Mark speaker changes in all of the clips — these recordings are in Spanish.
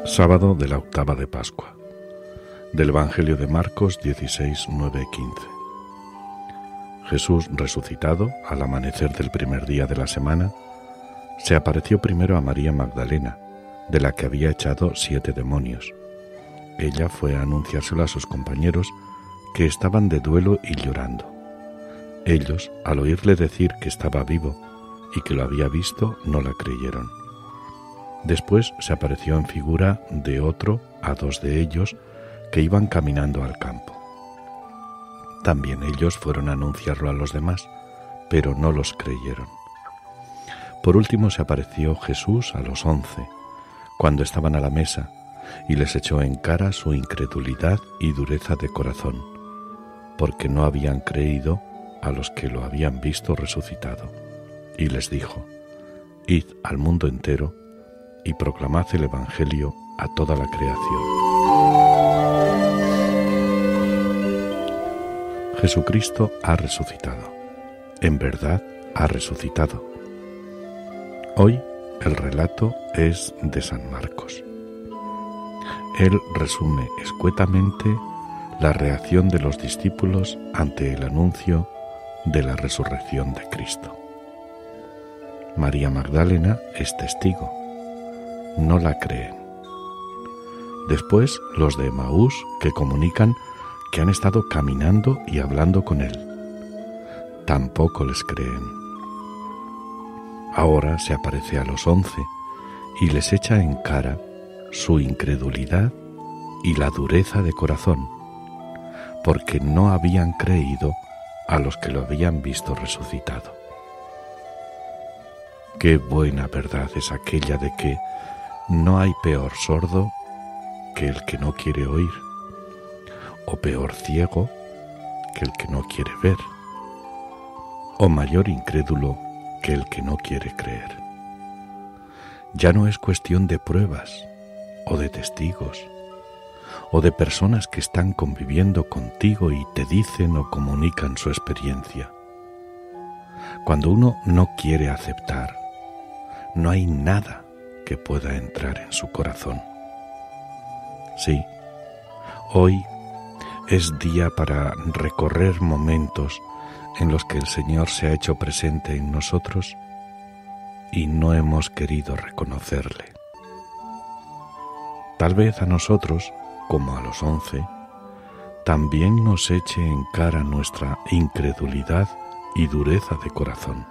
Speaker 1: Sábado de la octava de Pascua. Del Evangelio de Marcos 16, 9, 15. Jesús resucitado, al amanecer del primer día de la semana, se apareció primero a María Magdalena, de la que había echado 7 demonios. Ella fue a anunciárselo a sus compañeros, que estaban de duelo y llorando. Ellos, al oírle decir que estaba vivo y que lo había visto, no la creyeron. Después se apareció en figura de otro a 2 de ellos que iban caminando al campo. También ellos fueron a anunciarlo a los demás, pero no los creyeron. Por último se apareció Jesús a los 11, cuando estaban a la mesa, y les echó en cara su incredulidad y dureza de corazón, porque no habían creído a los que lo habían visto resucitado. Y les dijo: Id al mundo entero y proclamad el Evangelio a toda la creación. Jesucristo ha resucitado. En verdad ha resucitado. Hoy el relato es de San Marcos. Él resume escuetamente la reacción de los discípulos ante el anuncio de la resurrección de Cristo. María Magdalena es testigo. No la creen. Después los de Emaús, que comunican que han estado caminando y hablando con él. Tampoco les creen. Ahora se aparece a los 11 y les echa en cara su incredulidad y la dureza de corazón, porque no habían creído a los que lo habían visto resucitado. Qué buena verdad es aquella de que no hay peor sordo que el que no quiere oír, o peor ciego que el que no quiere ver, o mayor incrédulo que el que no quiere creer. Ya no es cuestión de pruebas, o de testigos, o de personas que están conviviendo contigo y te dicen o comunican su experiencia. Cuando uno no quiere aceptar, no hay nada que pueda entrar en su corazón. Sí, hoy es día para recorrer momentos en los que el Señor se ha hecho presente en nosotros y no hemos querido reconocerle. Tal vez a nosotros, como a los 11, también nos eche en cara nuestra incredulidad y dureza de corazón.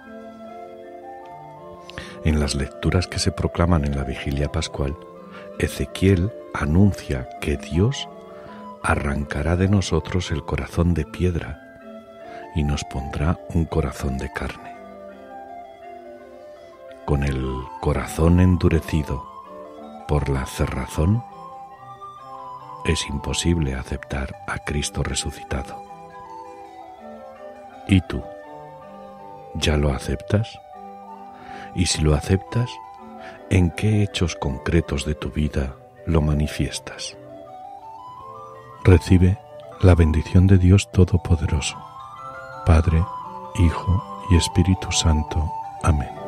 Speaker 1: En las lecturas que se proclaman en la Vigilia Pascual, Ezequiel anuncia que Dios arrancará de nosotros el corazón de piedra y nos pondrá un corazón de carne. Con el corazón endurecido por la cerrazón, es imposible aceptar a Cristo resucitado. ¿Y tú? ¿Ya lo aceptas? Y si lo aceptas, ¿en qué hechos concretos de tu vida lo manifiestas? Recibe la bendición de Dios Todopoderoso, Padre, Hijo y Espíritu Santo. Amén.